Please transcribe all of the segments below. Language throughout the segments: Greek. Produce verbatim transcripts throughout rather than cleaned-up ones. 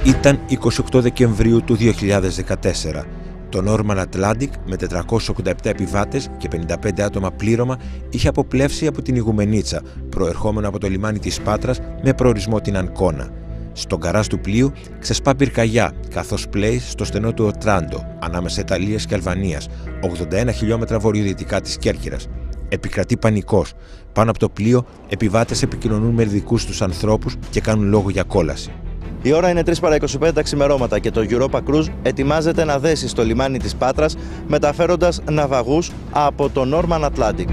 Ήταν εικοστή ογδόη Δεκεμβρίου του δύο χιλιάδες δεκατέσσερα. Το Norman Atlantic με τετρακόσιους ογδόντα επτά επιβάτες και πενήντα πέντε άτομα πλήρωμα είχε αποπλεύσει από την Ιγουμενίτσα, προερχόμενο από το λιμάνι της Πάτρας με προορισμό την Ανκώνα. Στον γκαράζ του πλοίου ξεσπά πυρκαγιά, καθώς πλέει στο στενό του Οτράντο, ανάμεσα Ιταλίας και Αλβανίας, ογδόντα ένα χιλιόμετρα βορειοδυτικά της Κέρκυρας. Επικρατεί πανικός. Πάνω από το πλοίο, επιβάτες επικοινωνούν με ειδικούς τους ανθρώπους και κάνουν λόγο για κόλαση. Η ώρα είναι τρεις παρά είκοσι πέντε τα ξημερώματα και το Europa Cruise ετοιμάζεται να δέσει στο λιμάνι της Πάτρας, μεταφέροντας ναυαγούς από το Norman Atlantic.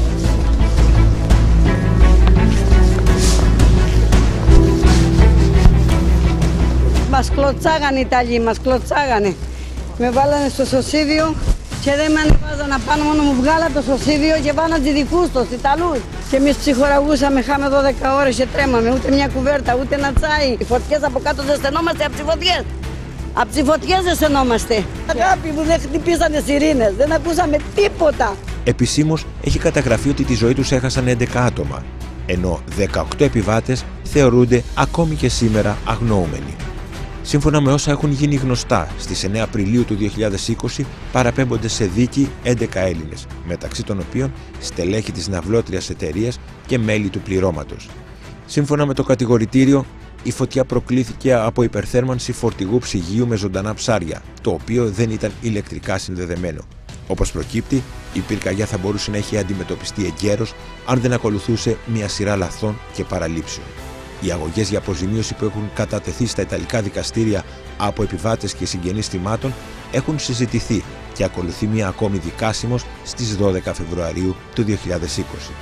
Μας κλωτσάγανε οι Ιταλοί, μας κλωτσάγανε. Με βάλανε στο σωσίδιο και δεν με ανεβάζανε πάνω, μόνο μου βγάλανε το σωσίδιο και βάλανε τους δικούς τους, Ιταλούς. Και εμείς ψυχοραγούσαμε, χάμε δώδεκα ώρες και τρέμαμε, ούτε μια κουβέρτα, ούτε ένα τσάι. Οι φωτιές από κάτω δεν στενόμαστε, από τις φωτιές. Από τις φωτιές δεν στενόμαστε. Αγάπη μου, δεν χτυπήσανε σιρήνες, δεν ακούσαμε τίποτα. Επισήμως έχει καταγραφεί ότι τη ζωή τους έχασαν έντεκα άτομα, ενώ δεκαοκτώ επιβάτες θεωρούνται ακόμη και σήμερα αγνοούμενοι. Σύμφωνα με όσα έχουν γίνει γνωστά, στις εννέα Απριλίου του δύο χιλιάδες είκοσι παραπέμπονται σε δίκη έντεκα Έλληνες, μεταξύ των οποίων στελέχη της ναυλώτριας εταιρείας και μέλη του πληρώματος. Σύμφωνα με το κατηγορητήριο, η φωτιά προκλήθηκε από υπερθέρμανση φορτηγού ψυγείου με ζωντανά ψάρια, το οποίο δεν ήταν ηλεκτρικά συνδεδεμένο. Όπως προκύπτει, η πυρκαγιά θα μπορούσε να έχει αντιμετωπιστεί εγκαίρως αν δεν ακολουθούσε μια σειρά λαθών και παραλήψεων. Οι αγωγές για αποζημίωση που έχουν κατατεθεί στα Ιταλικά δικαστήρια από επιβάτες και συγγενείς θυμάτων έχουν συζητηθεί και ακολουθεί μια ακόμη δικάσιμος στις δώδεκα Φεβρουαρίου του δύο χιλιάδες είκοσι.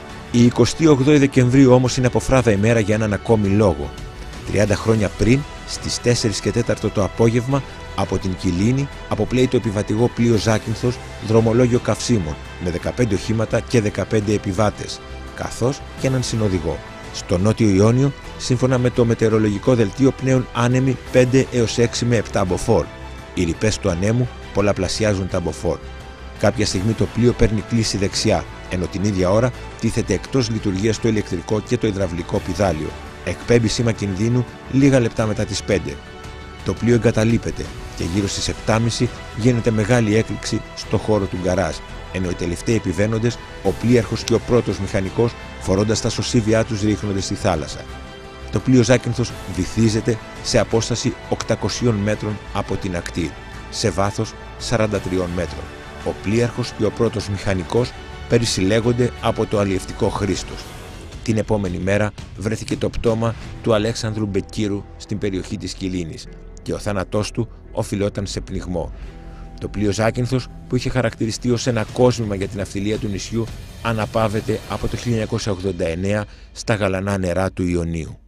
Η εικοστή ογδόη Δεκεμβρίου όμως είναι αποφράδα ημέρα για έναν ακόμη λόγο. τριάντα χρόνια πριν, στις τέσσερις και τέσσερα το απόγευμα, από την Κιλίνη αποπλέει το επιβατηγό πλοίο Ζάκυνθος δρομολόγιο καυσίμων με δεκαπέντε οχήματα και δεκαπέντε επιβάτες, καθώς και έναν συνοδηγό. Στο νότιο Ιόνιο, σύμφωνα με το μετεωρολογικό δελτίο, πνέουν άνεμοι πέντε έως έξι με επτά μποφόρ. Οι ρηπές του ανέμου πολλαπλασιάζουν τα μποφόρ. Κάποια στιγμή το πλοίο παίρνει κλίση δεξιά, ενώ την ίδια ώρα τίθεται εκτός λειτουργίας το ηλεκτρικό και το υδραυλικό πηδάλιο. Εκπέμπει σήμα κινδύνου λίγα λεπτά μετά τις πέντε. Το πλοίο εγκαταλείπεται και γύρω στις επτά και μισή γίνεται μεγάλη έκρηξη στο χώρο του γκαράζ, ενώ οι τελευταίοι επιβαίνοντες, ο πλοίαρχος και ο πρώτος μηχανικός, φορώντας τα σωσίβια τους, ρίχνονται στη θάλασσα. Το πλοίο Ζάκυνθος βυθίζεται σε απόσταση οκτακοσίων μέτρων από την ακτή, σε βάθος σαράντα τριών μέτρων. Ο πλοίαρχος και ο πρώτος μηχανικός περισυλλέγονται από το αλλιευτικό Χρήστος. Την επόμενη μέρα βρέθηκε το πτώμα του Αλέξανδρου Μπεκκύρου στην περιοχή της Κιλίνης και ο θάνατός του οφειλόταν σε πνιγμό. Το πλοίο Ζάκυνθος, που είχε χαρακτηριστεί ως ένα κόσμημα για την ναυτιλία του νησιού, αναπαύεται από το χίλια εννιακόσια ογδόντα εννέα στα γαλανά νερά του Ιωνίου.